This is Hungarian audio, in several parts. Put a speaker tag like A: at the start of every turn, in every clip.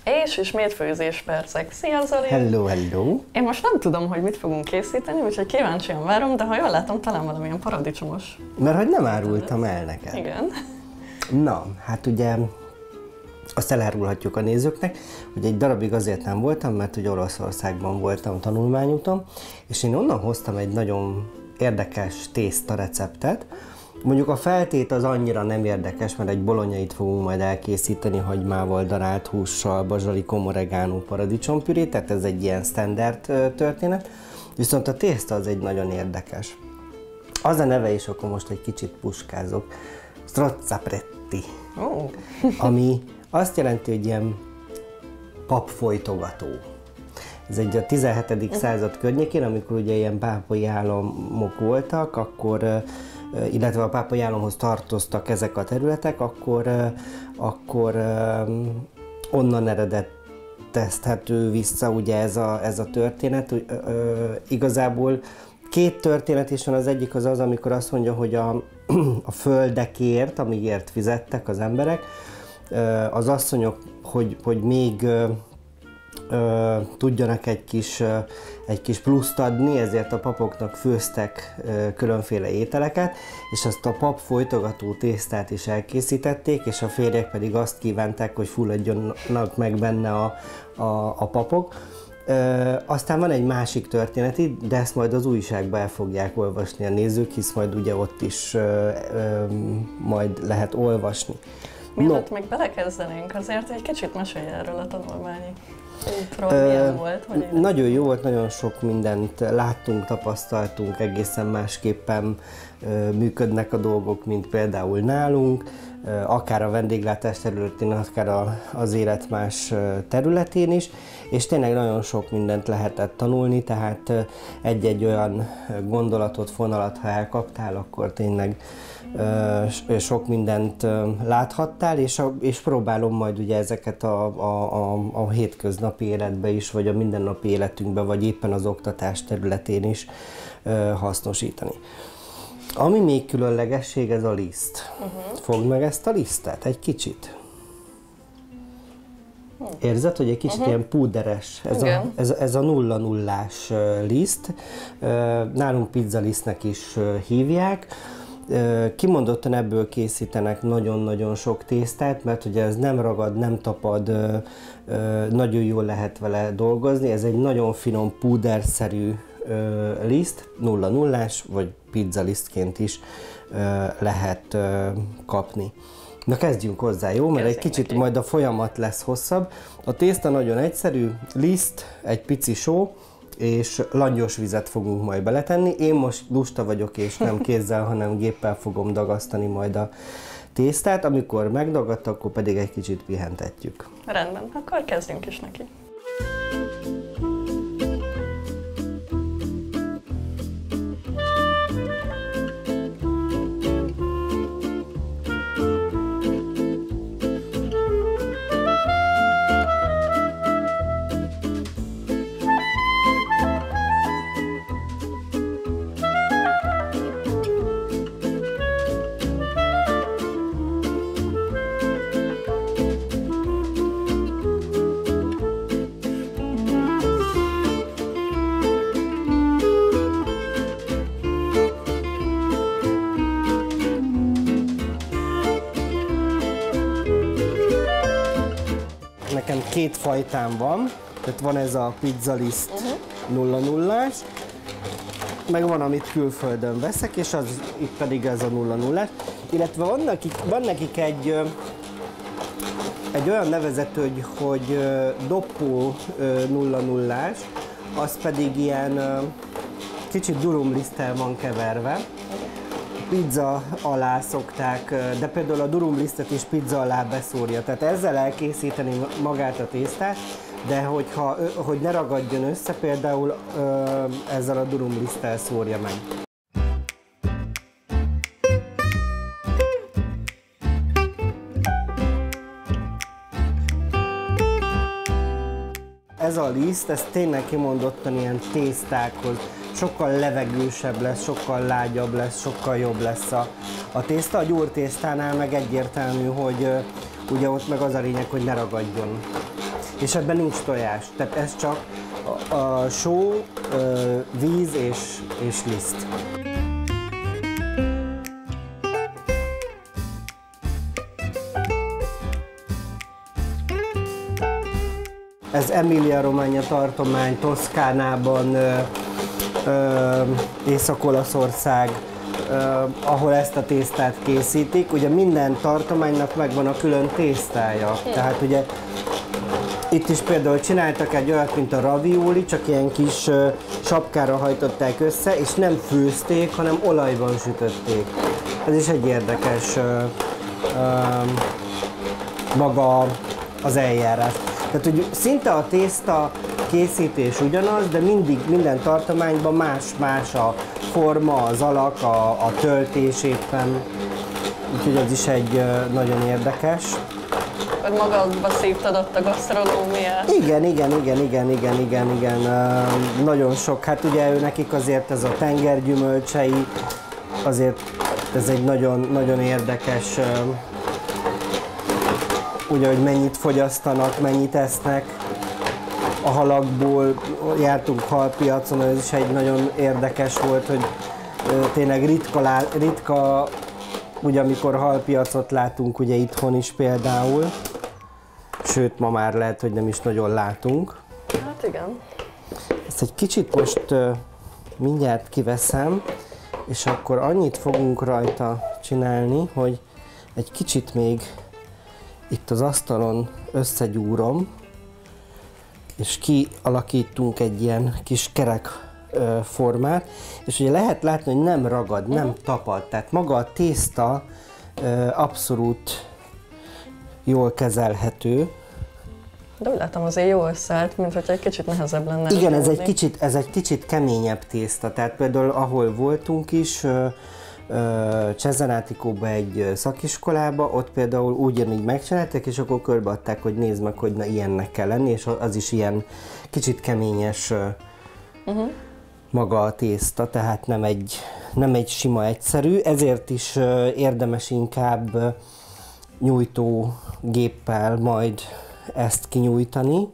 A: És ismét főzés percek. Szia Zoli!
B: Hello, hello!
A: Én most nem tudom, hogy mit fogunk készíteni, úgyhogy kíváncsian várom, de ha jól látom, talán valamilyen paradicsomos.
B: Mert hogy nem árultam el neked.
A: Igen.
B: Na, hát ugye azt elárulhatjuk a nézőknek, hogy egy darabig azért nem voltam, mert ugye Oroszországban voltam tanulmányúton, és én onnan hoztam egy nagyon érdekes tészta receptet. Mondjuk a feltét az annyira nem érdekes, mert egy bolonyait fogunk majd elkészíteni hagymával, darált hússal, bazsalikom, oregánó, paradicsompüré, tehát ez egy ilyen standard történet. Viszont a tészta az egy nagyon érdekes. Az a neve is, akkor most egy kicsit puskázok. Strozzapretti, ami azt jelenti, hogy ilyen papfolytogató. Ez egy a 17. század környékén, amikor ugye ilyen pápai államok voltak, akkor, illetve a pápai államhoz tartoztak ezek a területek, akkor onnan eredetezhető vissza ugye ez a történet. Igazából két történet is van, az egyik az, amikor azt mondja, hogy a földekért, amígért fizettek az emberek, az asszonyok, hogy még tudjanak egy kis pluszt adni, ezért a papoknak főztek különféle ételeket, és azt a pap folytogató tésztát is elkészítették, és a férjek pedig azt kívánták, hogy fulladjanak meg benne a papok. Aztán van egy másik történet, de ezt majd az újságban el fogják olvasni a nézők, hisz majd ugye ott is majd lehet olvasni.
A: Mielőtt még belekezdenénk, azért egy kicsit mesélj erről a tanulmányi útról, milyen volt?
B: Nagyon jó volt, nagyon sok mindent láttunk, tapasztaltunk, egészen másképpen működnek a dolgok, mint például nálunk, akár a vendéglátás területén, akár az élet más területén is, és tényleg nagyon sok mindent lehetett tanulni, tehát egy-egy olyan gondolatot, fonalat, ha elkaptál, akkor tényleg sok mindent láthattál, és próbálom majd ugye ezeket a hétköznapi életbe is, vagy a mindennapi életünkben, vagy éppen az oktatás területén is hasznosítani. Ami még különlegesség, ez a liszt. Fogd meg ezt a lisztet egy kicsit. Érzed, hogy egy kicsit ilyen púderes, ez a 0-0-ás liszt. Nálunk pizzalisztnek is hívják. Kimondottan ebből készítenek nagyon-nagyon sok tésztát, mert ugye ez nem ragad, nem tapad, nagyon jól lehet vele dolgozni. Ez egy nagyon finom púderszerű liszt, 0-0-ás, vagy pizzalisztként is lehet kapni. Na kezdjünk hozzá, jó? Mert egy kicsit majd a folyamat lesz hosszabb. A tészta nagyon egyszerű, liszt, egy pici só, és langyos vizet fogunk majd beletenni. Én most lusta vagyok, és nem kézzel, hanem géppel fogom dagasztani majd a tésztát. Amikor megdagadt, akkor pedig egy kicsit pihentetjük.
A: Rendben, akkor kezdjünk is neki.
B: Nekem két fajtám van, tehát van ez a pizzaliszt 0-0-ás, meg van, amit külföldön veszek, és itt pedig ez a 0-0-ás, illetve van nekik egy olyan nevezető, hogy doppó 0-0-ás, az pedig ilyen kicsit durumliszttel van keverve. Pizza alá szokták, de például a durumlisztet is pizza alá beszórja, tehát ezzel elkészíteni magát a tésztát, de hogy ne ragadjon össze, például ezzel a durumliszttel szórja meg. Ez a liszt, ez tényleg kimondottan ilyen tésztákhoz, sokkal levegősebb lesz, sokkal lágyabb lesz, sokkal jobb lesz a tészta. A gyúrtésztánál meg egyértelmű, hogy ugye ott meg az a lényeg, hogy ne ragadjon. és ebben nincs tojás. Tehát ez csak a só, víz és liszt. Ez Emilia-Romagna tartomány, Toszkánában, Észak-Olaszország, ahol ezt a tésztát készítik. Ugye minden tartománynak megvan a külön tésztája. Tehát ugye itt is például csináltak egy olyat, mint a ravioli, csak ilyen kis sapkára hajtották össze, és nem főzték, hanem olajban sütötték. Ez is egy érdekes maga az eljárás. Tehát, hogy szinte a tészta készítés ugyanaz, de mindig minden tartományban más-más a forma, az alak, a töltés éppen. Úgyhogy az is egy nagyon érdekes.
A: Hogy magadba szívtad ott a gasztronómiát.
B: Igen. Nagyon sok. Hát ugye nekik azért ez a tengergyümölcsei, azért ez egy nagyon érdekes, ugye, hogy mennyit fogyasztanak, mennyit esznek a halakból. Jártunk halpiacon, ez is egy nagyon érdekes volt, hogy tényleg ritka, ugye amikor halpiacot látunk ugye itthon is például, sőt ma már lehet, hogy nem is nagyon látunk.
A: Hát igen.
B: Ezt egy kicsit most mindjárt kiveszem, és akkor annyit fogunk rajta csinálni, hogy egy kicsit még itt az asztalon összegyúrom, és kialakítunk egy ilyen kis kerek formát, és ugye lehet látni, hogy nem ragad, nem tapad, tehát maga a tészta abszolút jól kezelhető.
A: De úgy látom, azért jó összeállt, mint hogyha egy kicsit nehezebb lenne.
B: Igen, ez egy kicsit keményebb tészta, tehát például ahol voltunk is, Cesenaticoba egy szakiskolába, ott például ugyanígy megcsinálták, és akkor körbeadták, hogy nézd meg, hogy na, ilyennek kell lenni, és az is ilyen kicsit keményes maga a tészta, tehát nem egy sima egyszerű, ezért is érdemes inkább nyújtógéppel majd ezt kinyújtani.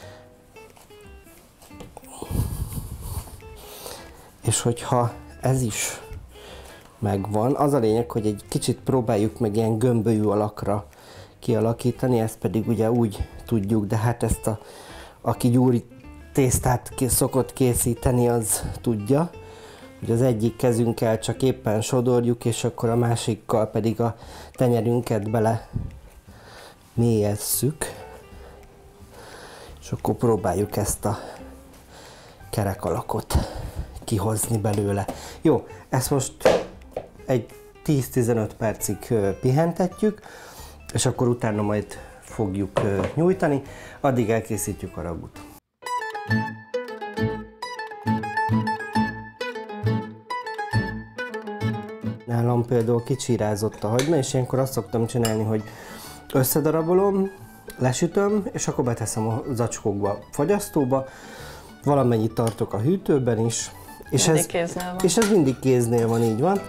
B: És hogyha ez is megvan, az a lényeg, hogy egy kicsit próbáljuk meg ilyen gömbölyű alakra kialakítani, ezt pedig ugye úgy tudjuk, de hát ezt aki gyúri tésztát szokott készíteni, az tudja, hogy az egyik kezünkkel csak éppen sodorjuk, és akkor a másikkal pedig a tenyerünket bele mélyesszük, és akkor próbáljuk ezt a kerek alakot kihozni belőle. Jó, ezt most egy 10-15 percig pihentetjük, és akkor utána majd fogjuk nyújtani, addig elkészítjük a ragút. Nálam például kicsírázott a hagyma, és ilyenkor azt szoktam csinálni, hogy összedarabolom, lesütöm, és akkor beteszem a zacskókba, fagyasztóba, valamennyit tartok a hűtőben is, és ez mindig kéznél van, így van.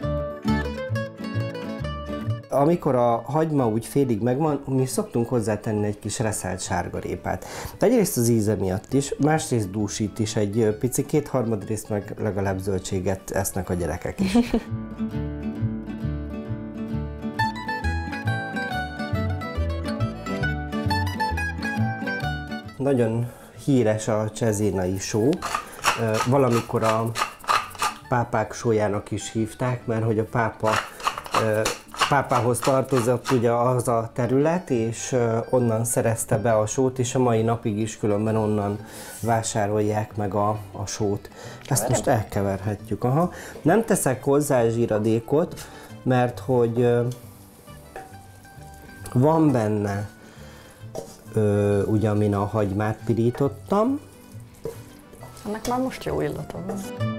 B: Amikor a hagyma úgy félig megvan, mi szoktunk hozzátenni egy kis reszelt sárgarépát. Egyrészt az íze miatt is, másrészt dúsít is egy picikét, harmadrészt meg legalább zöldséget esznek a gyerekek is. Nagyon híres a cesenai só, valamikor a pápák sójának is hívták, mert hogy a pápához tartozott ugye az a terület, és onnan szerezte be a sót, és a mai napig is különben onnan vásárolják meg a sót. Ezt most elkeverhetjük. Aha. Nem teszek hozzá zsíradékot, mert hogy van benne ugye amin a hagymát pirítottam.
A: Ennek már most jó illata van.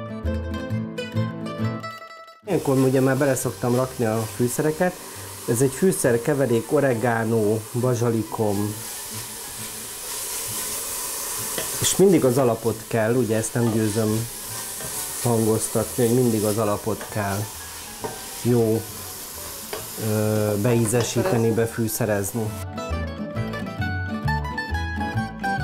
B: Ilyenkor ugye már bele szoktam rakni a fűszereket. Ez egy fűszerkeverék, oregano, bazsalikom. És mindig az alapot kell, ugye ezt nem győzöm hangoztatni, hogy mindig az alapot kell jó beízesíteni, befűszerezni.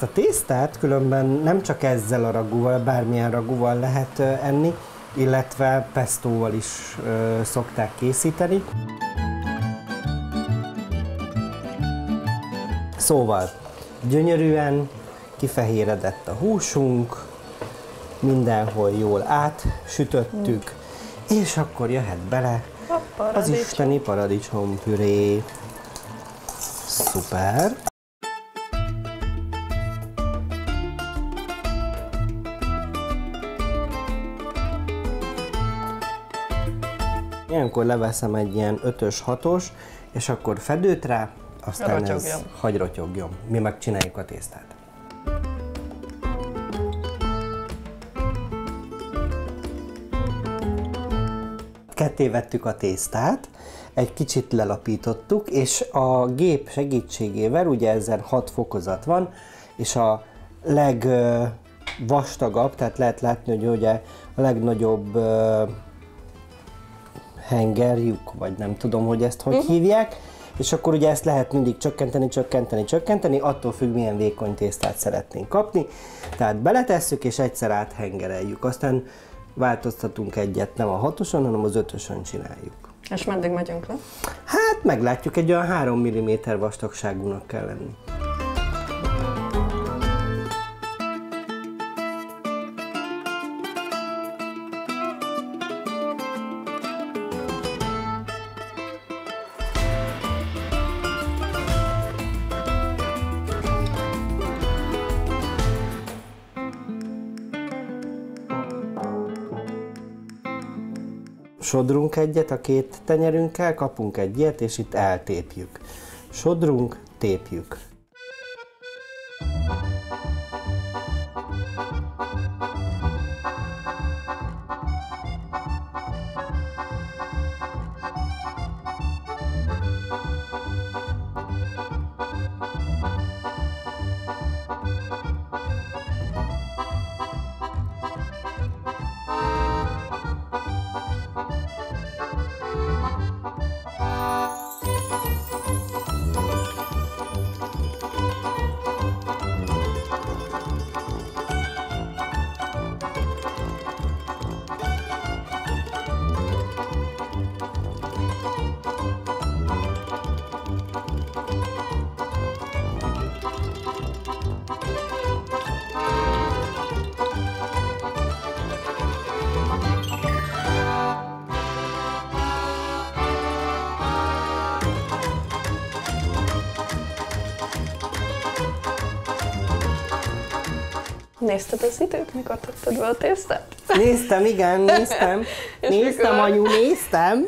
B: a tésztát különben nem csak ezzel a ragúval, bármilyen ragúval lehet enni, illetve pestóval is szokták készíteni. Szóval gyönyörűen kifehéredett a húsunk, mindenhol jól átsütöttük, és akkor jöhet bele az isteni paradicsompüré. Szuper! Ilyenkor leveszem egy ilyen 5-ös, 6-os, és akkor fedőt rá, aztán ez hagy rotyogjon. Mi megcsináljuk a tésztát. Ketté vettük a tésztát, egy kicsit lelapítottuk, és a gép segítségével, ugye ezen 6 fokozat van, és a legvastagabb, tehát lehet látni, hogy ugye a legnagyobb hengerjuk, vagy nem tudom, hogy ezt hogy hívják, és akkor ugye ezt lehet mindig csökkenteni, attól függ, milyen vékony tésztát szeretnénk kapni. Tehát beletesszük, és egyszer áthengereljük. Aztán változtatunk egyet, nem a 6-oson, hanem az 5-ösön csináljuk.
A: És meddig megyünk le?
B: Hát meglátjuk, egy olyan 3 mm vastagságúnak kell lenni. Sodrunk egyet a 2 tenyerünkkel, kapunk egy ilyet, és itt eltépjük. Sodrunk, tépjük.
A: Nézted az időt, mikor tetted be a tésztát?
B: Néztem, igen, néztem. Néztem, anyu, néztem.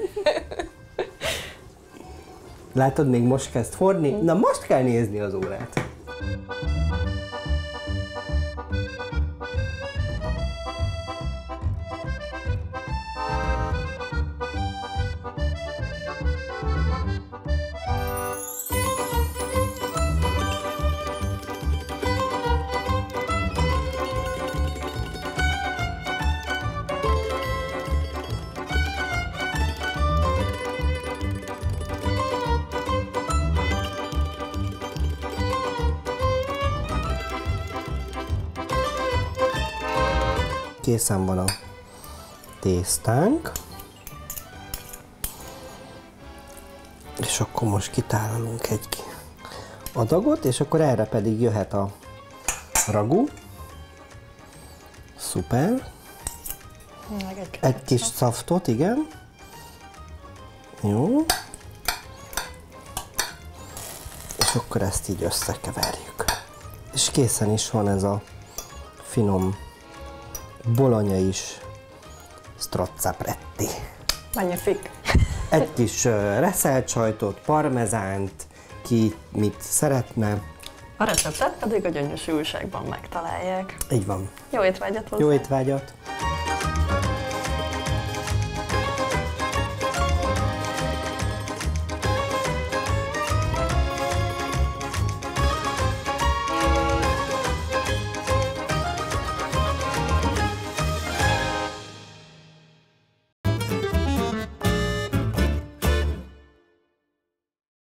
B: Látod, még most kezd forni? Na most kell nézni az órát. Készen van a tésztánk, és akkor most kitárolunk egy adagot, és akkor erre pedig jöhet a ragú. Szuper. Egy kis szaftot, igen. Jó. És akkor ezt így összekeverjük. És készen is van ez a finom bologna is stracciapretti.
A: Magnifique.
B: Egy kis reszelt sajtot, parmezánt, ki mit szeretne.
A: A receptet pedig a Gyöngyösi Újságban megtalálják.
B: Így van.
A: Jó étvágyat hozzá!
B: Jó étvágyat!